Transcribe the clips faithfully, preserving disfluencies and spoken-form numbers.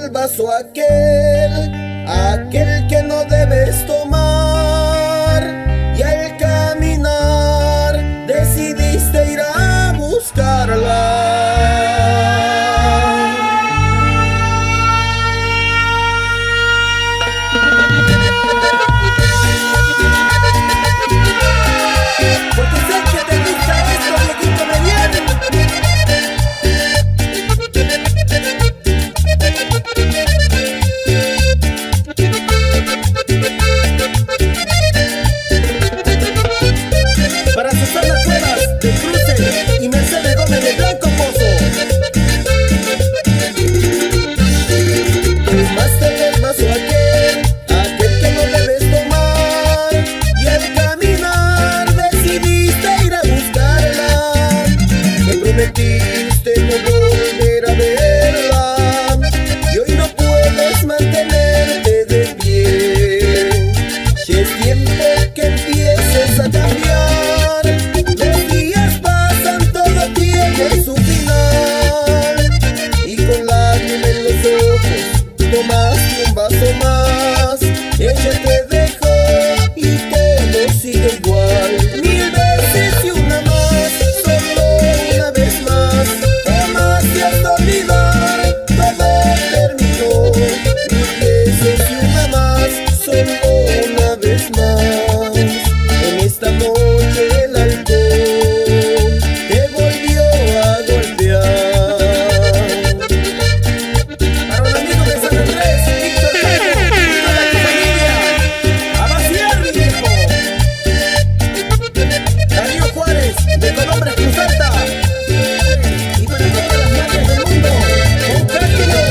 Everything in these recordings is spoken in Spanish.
el vaso aquel, aquel que no debes tomar, y al caminar decidiste ir a buscarla. Prometiste no volver a verla, y hoy no puedes mantenerte de pie. Si es tiempo que empieces a cambiar, los días pasan, todo tiene su final, y con lágrimas en los ojos tomaste un vaso más. Ella te dejó y todo sigue igual. Mil veces y una más, solo una vez más. Jamás te has de olvidar, todo terminó. Mil veces y una más, solo una vez más. En esta noche el alcohol te volvió a golpear. Para un amigo de San Andrés, Víctor Cayo, y toda tu familia, a vaciar, mi viejo. Darío Juárez, de Colombres, Cruz Alta. Y para todas las madres del mundo, con cariño.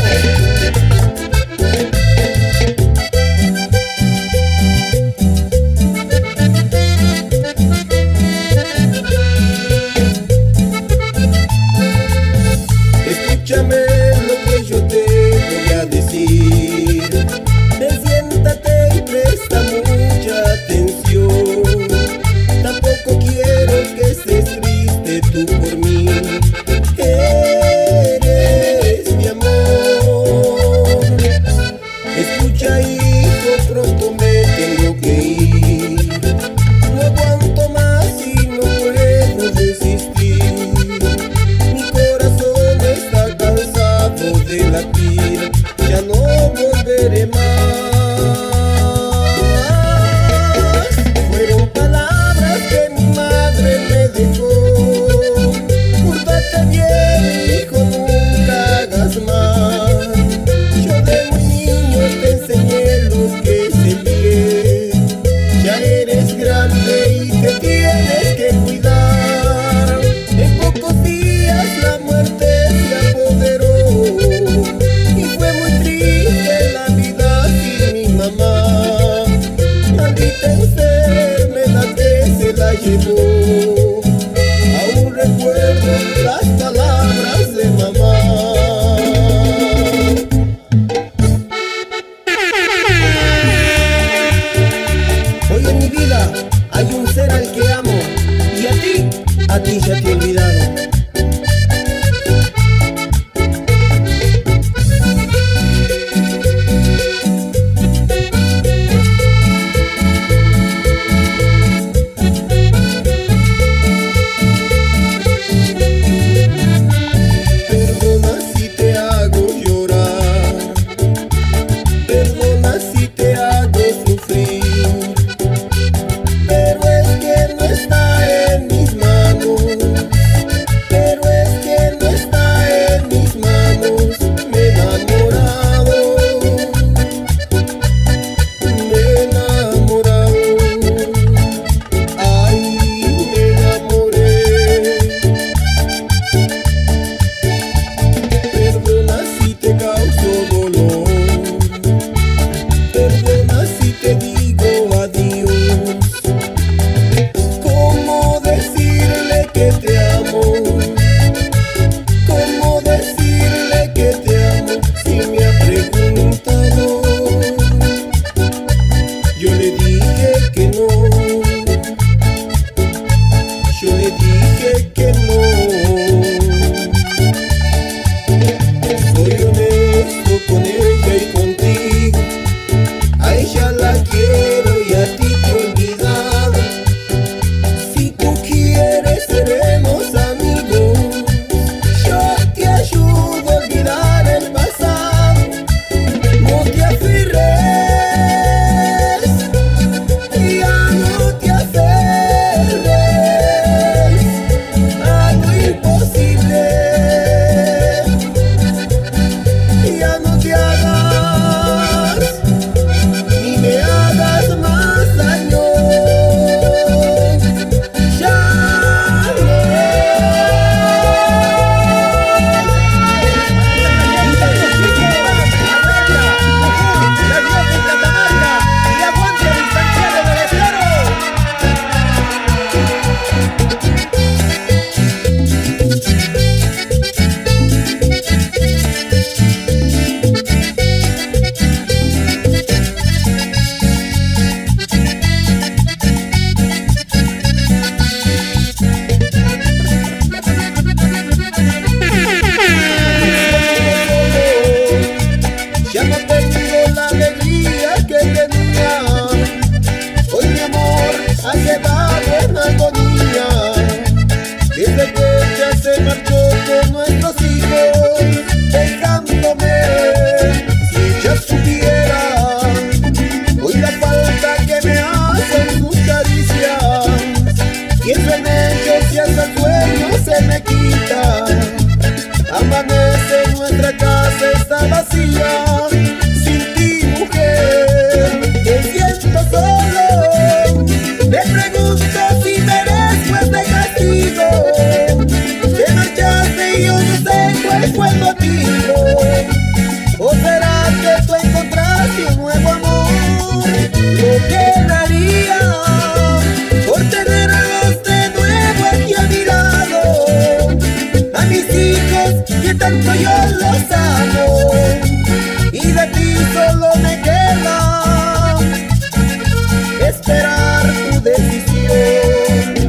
Escúchame lo que yo te voy a decir. Ven, siéntate y presta mucha atención. Tampoco quiero que estés triste tú por mí. Eres mi amor. Escucha, hijo, pronto me tengo que ir. No aguanto más y no puedo resistir. Mi corazón está cansado de latir, ya no volveré más. Fueron palabras que mi madre me dejó. Pórtate bien, hijo, nunca hagas mal. Yo de muy niño te enseñé lo que es el bien. Ya eres grande y te tienes que cuidar. En pocos días la muerte se apoderó, y fue muy triste la vida sin mi mamá. Maldita enfermedad que se la llevó. Aún recuerdo las palabras de mamá. Hoy en mi vida hay un ser al que amo, y a ti, a ti ya te he olvidado. Perdona si te hago llorar, perdona si te hago sufrir, pero es que no está en mis manos, pero es que no está en mis manos. Me he enamorado, me he enamorado, ay, me enamoré. Perdona si te causo dolor, perdona si te digo adiós. ¿Cómo decirle que te amo? ¿Cómo decirle que te amo si me ha preguntado? Yo le dije que no, yo le dije que no. Soy honesto con ella. siento, yo los amo, y de ti solo me queda esperar tu decisión.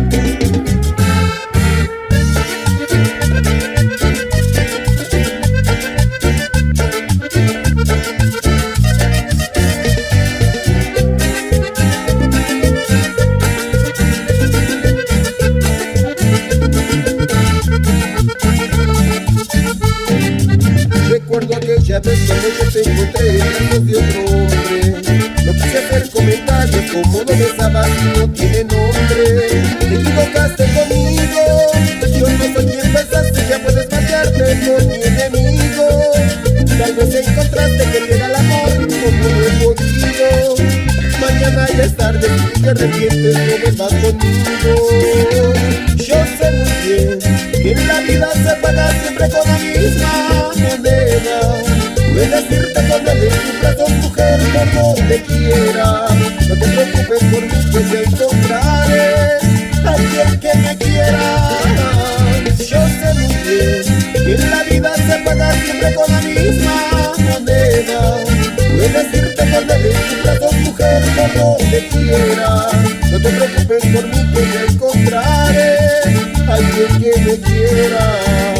Recuerdo aquella vez cuando yo te encontré en brazos de otro hombre. No quise hacer comentarios como no besabas y no tiene nombre. Te equivocaste conmigo, yo no soy quien pensaste, ya puedes marcharte con mi enemigo. Tal vez encontraste que te da el amor como no he podido. Mañana ya es tarde y te arrepientes, no vuelvas conmigo. Yo sé muy bien que en la vida se paga siempre con la misma moneda. Puedes irte con él en tus brazos, mujer, por donde quiera. No te preocupes por mí, que ya encontraré a alguien que me quiera. Yo sé muy bien que en la vida se paga siempre con la misma moneda. Puedes irte con él en tus brazos, mujer, por donde quiera. No te preocupes por mí, que ya encontraré a alguien que me quiera.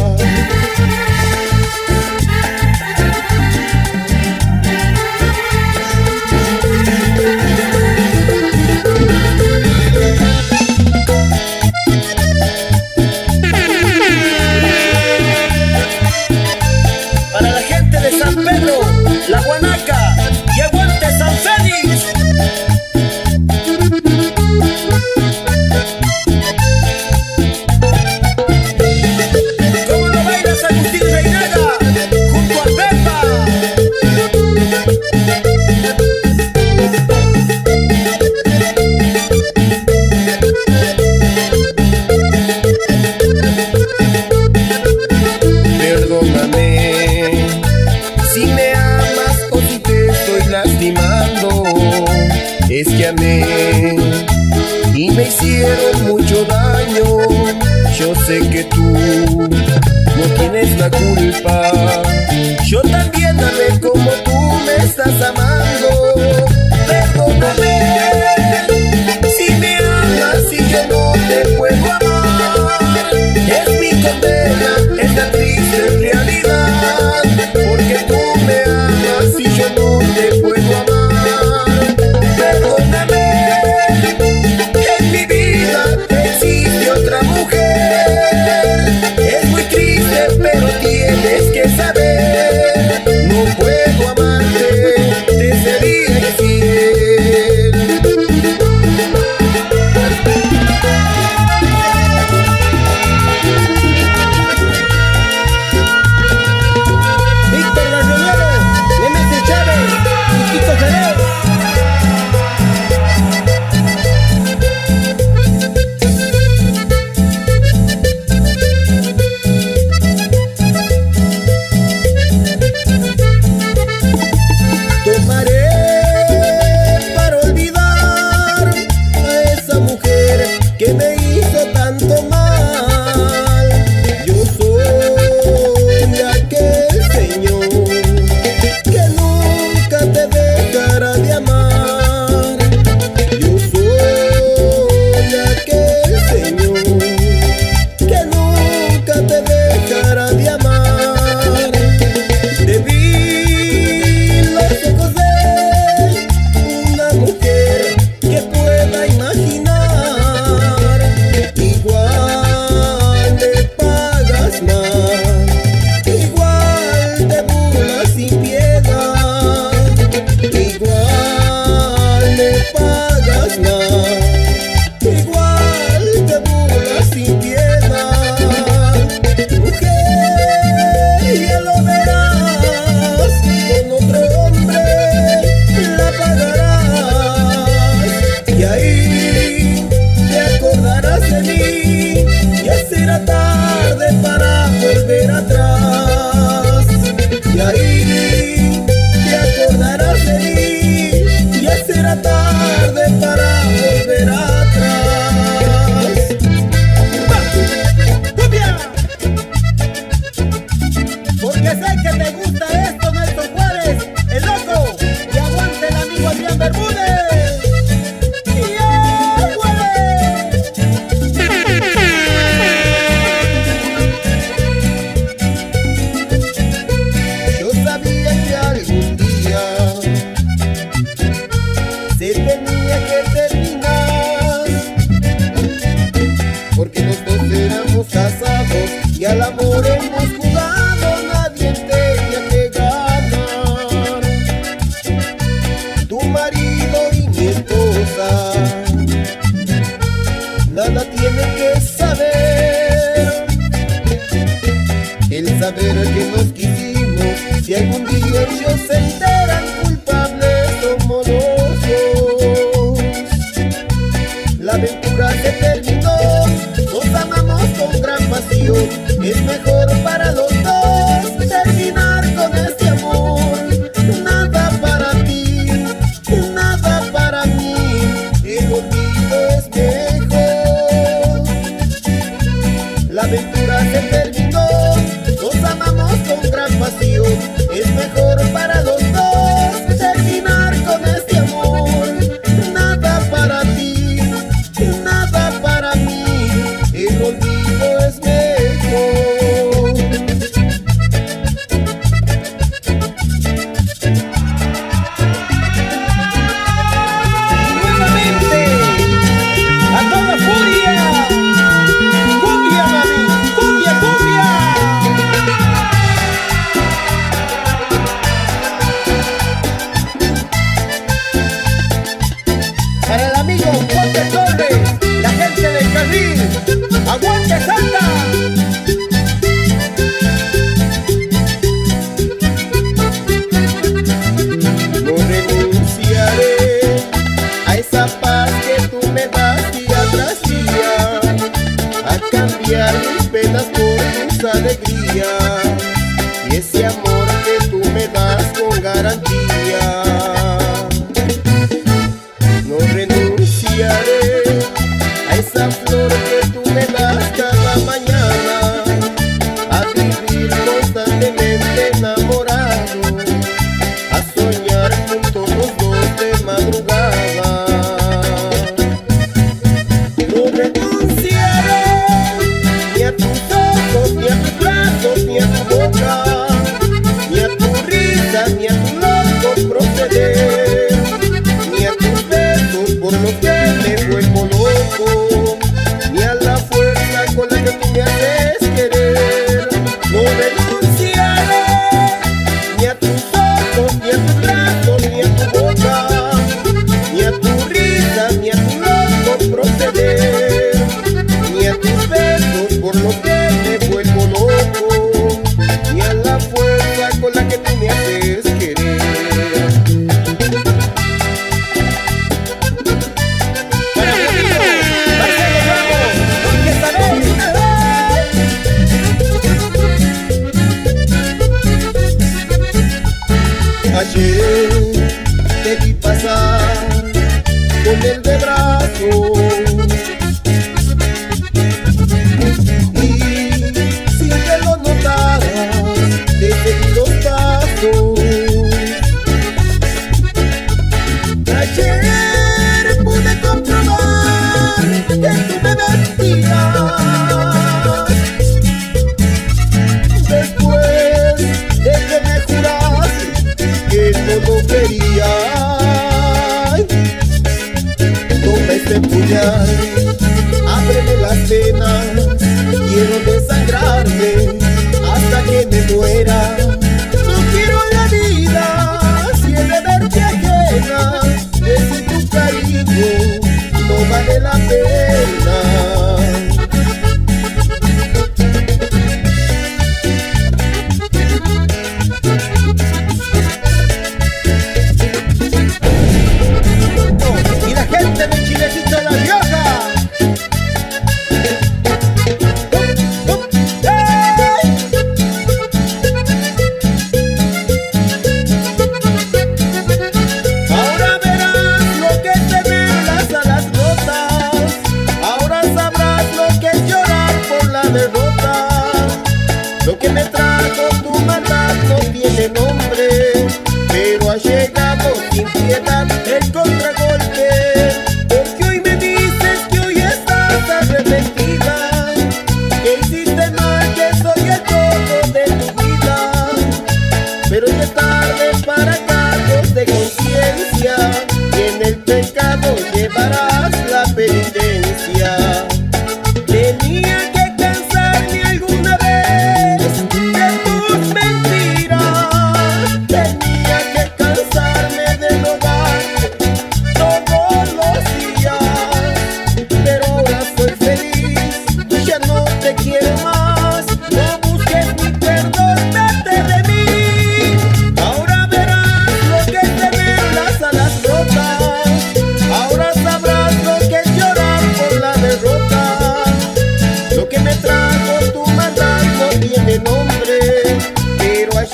Para la gente de San Pedro, La Guanaca y aguante San Félix. ¿Cómo lo bailas, Agustín Reinaga, junto al Pepa? Perdóname si me amas o si te estoy lastimando. Es que amé y me hicieron mucho daño. Yo sé que tú no tienes la culpa. Yo también amé como tú me estás amando. Perdóname si me amas y yo no te puedo amar. Es mi condena, es la triste realidad, porque tú me amas y yo no te puedo amar. Perdóname, en mi vida existe otra mujer. Es muy triste, pero tienes que saber, no puedo amarte, te sería infiel. Víctor Barriolero, Nemesis Chávez y Kiko Jerez. Tomaré para olvidar a esa mujer que me hizo tanto mal. Yo soy aquel señor que nunca te dejará de amar. Yo soy aquel señor que nunca te dejará de amar. Debí los ojos de una mujer que pueda imaginar. Igual le pagas más, igual te burlas sin piedad. Igual le pagas más, igual te burlas sin piedad. Mujer, ya lo verás, con otro hombre la pagarás. Y ahí te acordarás de mí, ya será tarde para volver atrás. Y ahí te acordarás de mí, ya será tarde para volver atrás. ¡Va! ¡Copia! saber que nos quisimos. Si algún día ellos se enteran, culpables somos nosotros. La aventura se terminó, nos amamos con gran pasión. Es mejor para los dos terminar con este amor. Nada para ti, nada para mí, el olvido es mejor. La aventura se terminó, nos amamos con gran pasión. Es mejor para los dos terminar con este amor. Nada para ti, nada para mí, el olvido es mejor. Nuevamente, a toda furia, cumbia mami, cumbia, cumbia. Para el amigo Juan de Torres, la gente del Carril, ¡aguante Santa! No renunciaré a esa paz que tú me das día tras día, a cambiar mis penas por tus alegrías y ese amor que tú me das con garantía. No renunciaré a esa flor que tú me das cada mañana, a vivir constantemente enamorado, a soñar juntos los dos de madrugada. No renunciaré ni a tus ojos, ni a tus brazos, ni a tu boca, ni a tu risa, ni a tu loco proceder, ni a tus besos por los que me vuelvo loco, ni a la fuerza con la que tú me haces querer. No renunciaré ni a tus ojos, ni a tus brazos, ni a tu boca, ni a tu risa, ni a tu loco proceder, ni a tus besos por los que me vuelvo loco, ni a la fuerza con la que tú me haces querer. Para mi amigo Marcelo Ramos, porque sabéis Ayer te vi pasar con él de brazos y sin que lo notaras te seguí los pasos. Ayer pude comprobar que tú me mentías. Después de que me juraste que no lo querías, toma este puñal, ábreme las venas, quiero desangrarme hasta que me muera. No quiero la vida si he de verte ajena, que si tu cariño no vale la pena. y la gente de Chilecito La Rioja. ¡Hum, hum, hey!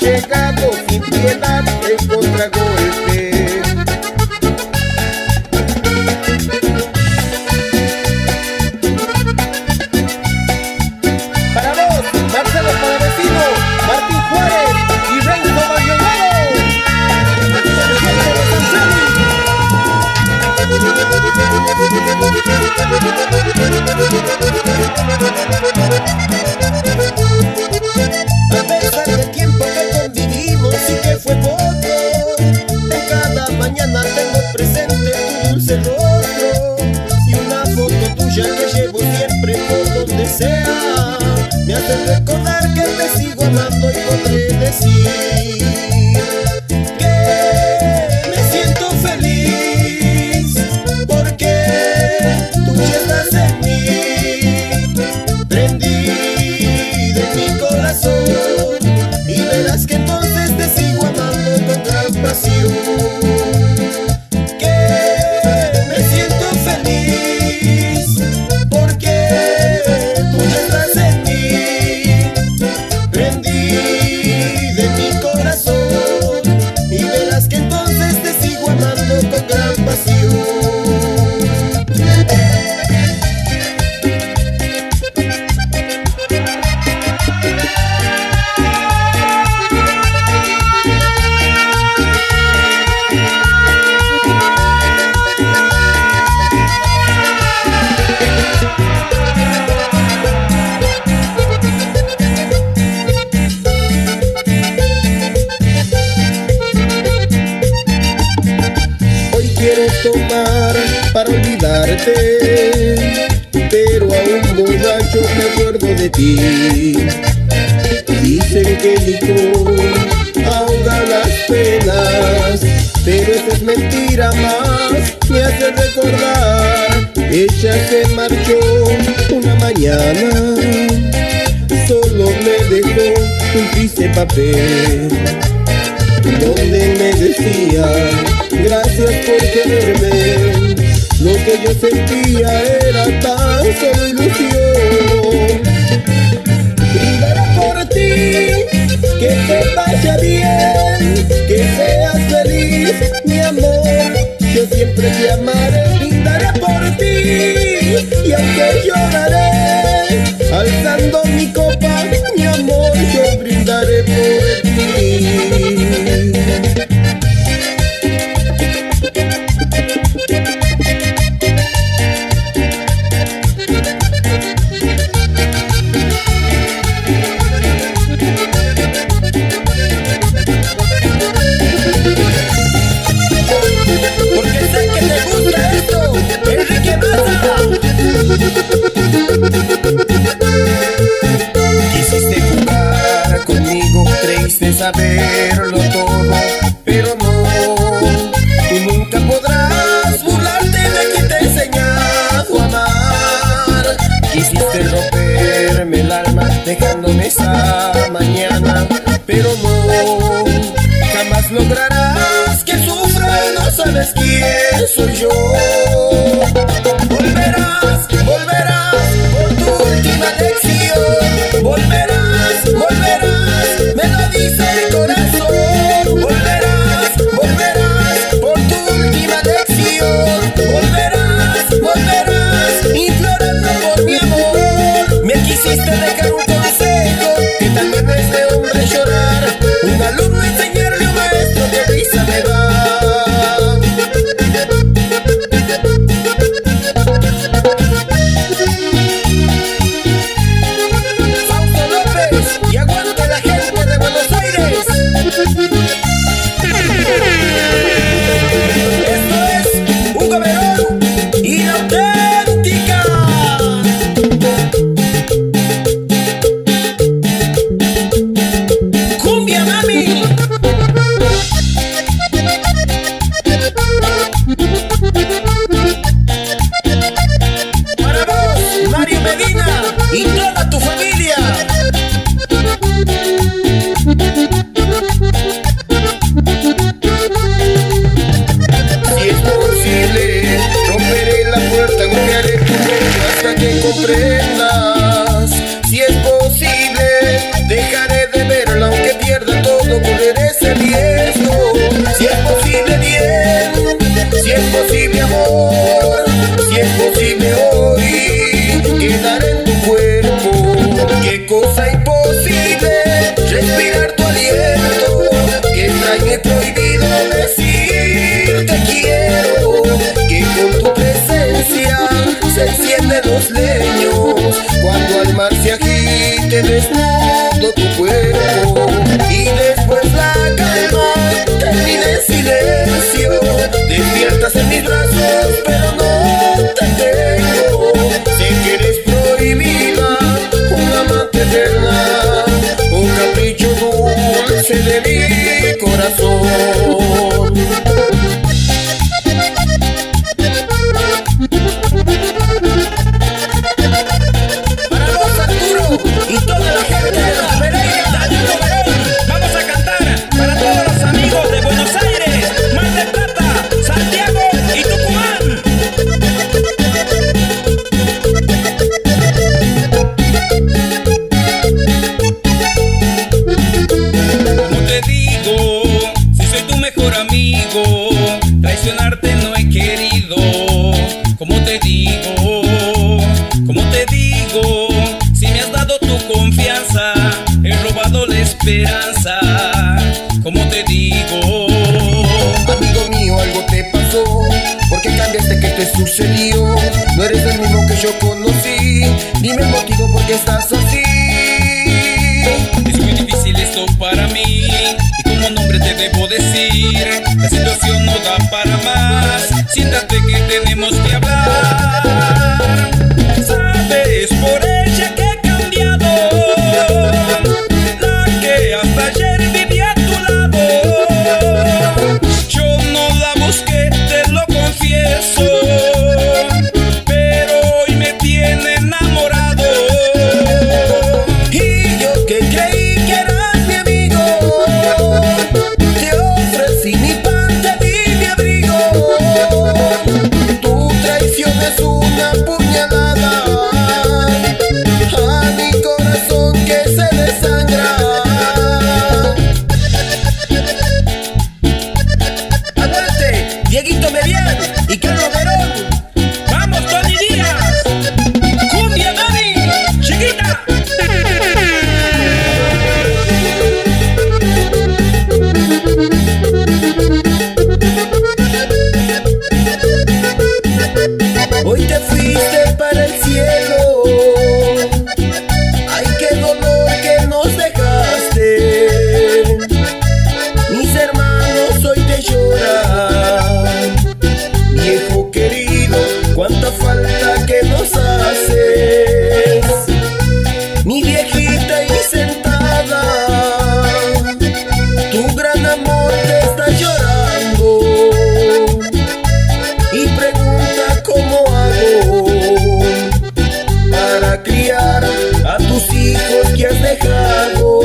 llegado sin piedad el contragolpe. Para vos, Marcelo Palavecino, Martín Juárez y Renzo Maldonado. A pesar del tiempo que convivimos y que fue poco, en cada mañana tengo presente tu dulce rostro y una foto tuya que llevo siempre por donde sea. Me hace recordar que te sigo amando y podré decir que me siento feliz porque tú ya estás en mí, prendí de mi corazón y verás que entonces te sigo amando con gran pasión. Que me siento feliz porque tú ya estás en mí, prendí de mi corazón y verás que entonces te sigo amando con gran pasión. Quiero tomar para olvidarte, pero aún borracho me acuerdo de ti. Dicen que el licor ahoga las penas, pero eso es mentira más, me hace recordar. Ella se marchó una mañana, solo me dejó un triste papel donde me decía gracias por quererme. Lo que yo sentía era tan solo ilusión. Brindaré por ti, que te vaya bien, que seas feliz, mi amor. Yo siempre te amaré. Brindaré por ti y aunque lloraré, alzando mi copa, mi amor, yo brindaré por ti. Quisiste jugar conmigo, creíste saberlo todo, pero no, tú nunca podrás burlarte de quien te ha enseñado a amar. Quisiste romperme el alma dejándome esa mañana, pero no, jamás lograrás que sufra y no sabes quién soy yo. Volverás, volverás por tu última lección. Volverás, volverás, me lo dice el corazón. Volverás, volverás por tu última lección. Volverás, volverás, implorando por mi amor. Me quisiste dejar un consejo, que también es de hombre llorar. Un alumno enseñarle a un maestro que risa me da. Y toda tu familia. Si es posible, romperé la puerta, golpearé tu mente hasta que comprendas. Si es posible, dejaré de verla aunque pierda todo esperanza, como te digo. Amigo mío, algo te pasó, porque cambiaste, ¿qué te sucedió? No eres el mismo que yo conocí, dime el motivo por qué estás así. Es muy difícil esto para mí, y como nombre te debo decir, la situación no da para más, siéntate que tenemos que hablar. Sabes por ella que he cambiado, la que hasta ayer vivía a tu lado. Yo no la busqué, te lo confieso, pero hoy me tiene enamorado. Y yo que creí que eras mi amigo, te ofrecí mi pan, te di mi abrigo. Tu traición es una puñalada a mi corazón que se desangra. Aguante, Dieguito Merian y Carlos Verón. ¡Vamos, Tony Díaz! ¡Cumbia, mami! ¡Chiquita! Hoy te fuiste para el cielo, ay qué dolor que nos dejaste. Mis hermanos hoy te lloran, viejo querido, cuánta falta que nos haces. Mi viejita ahí sentada, tu gran amor te está llorando y pregunta cómo hago para criar a tus hijos que has dejado.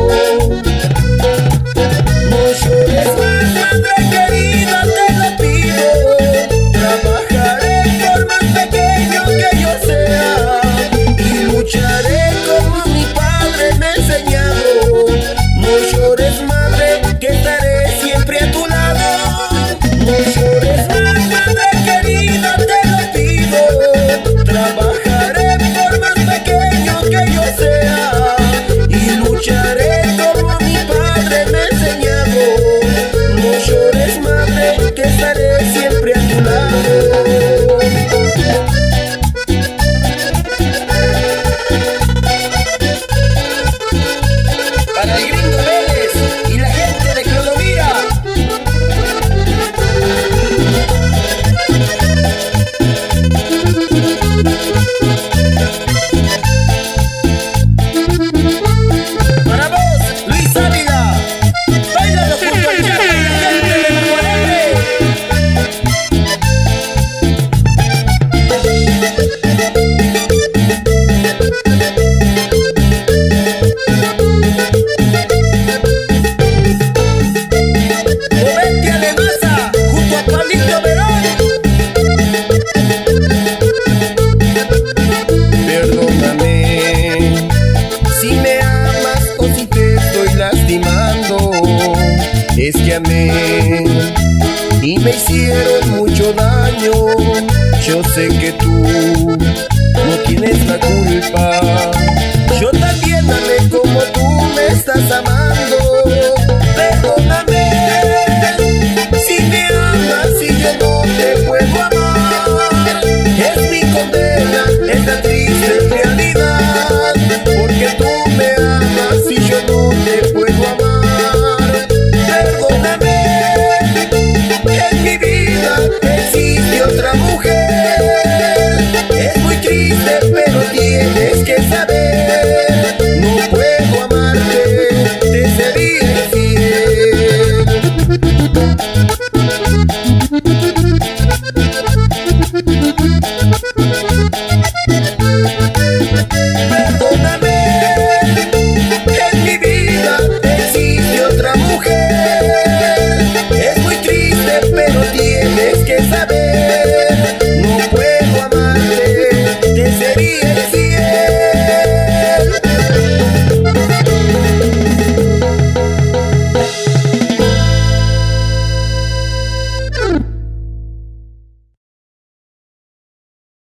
No llores más, madre querida, te lo pido. Trabajaré por más pequeño que yo sea y lucharé como mi padre me ha enseñado. No llores, madre, que estaré siempre a tu lado. No llores más, madre querida, te lo pido. Trabajaré por más pequeño que yo sea y lucharé como mi padre me ha enseñado. No llores, madre, que estaré siempre a tu lado. Para el Gringo Vélez y la gente de Clodomira. Para vos, Luis Ávila. Báilalo junto al Chaco y la gente de Bajo Alegre. Movete a la masa junto a Pablito Verón. Perdóname si me amas o si te estoy lastimando. Es que amé y me hicieron mucho daño. Yo sé que tú no tienes la culpa.